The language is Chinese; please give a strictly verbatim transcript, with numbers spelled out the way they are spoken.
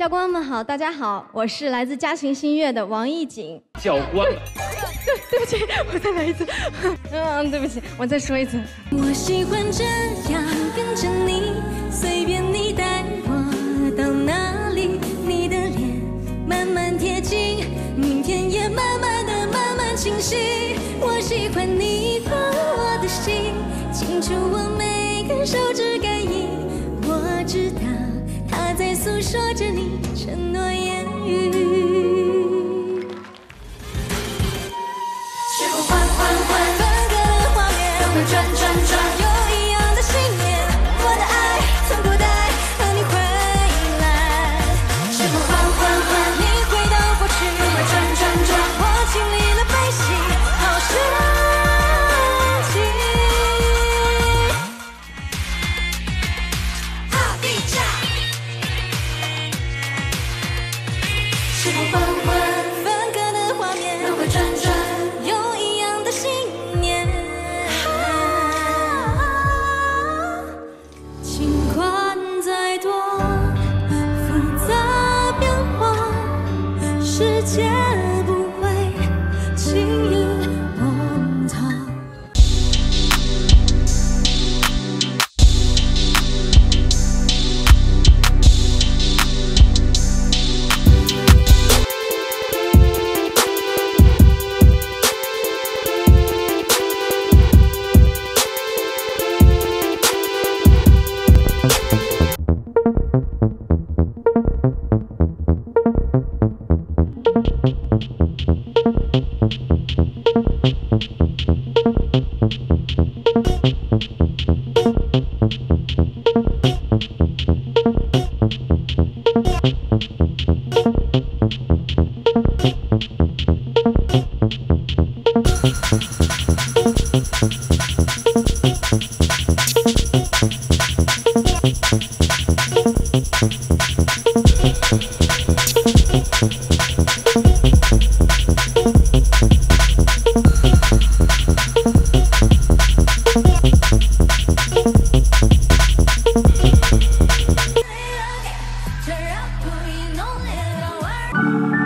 教官们好，大家好，我是来自嘉行新月的王艺锦。 教官， 对对不起，我再来一次。嗯，对不起，我再说一次。 我喜欢这样跟着你，随便你带我到哪里，你的脸慢慢贴近，明天也慢慢的慢慢清晰。我喜欢你过我的心，清楚我每根手指感应，我知道。 他在诉说着你承诺言语，时光缓缓缓，分割的画面，轮回转转转，有一样的信念，我的爱从不带和你回来。时光缓缓缓，你回到过去，轮回转转转，我经历了悲喜，好深。 时光缓缓，分割的画面，轮回转转，有一样的信念。尽管再多复杂变化，世界不会轻易崩塌。 这让回忆浓烈到晚。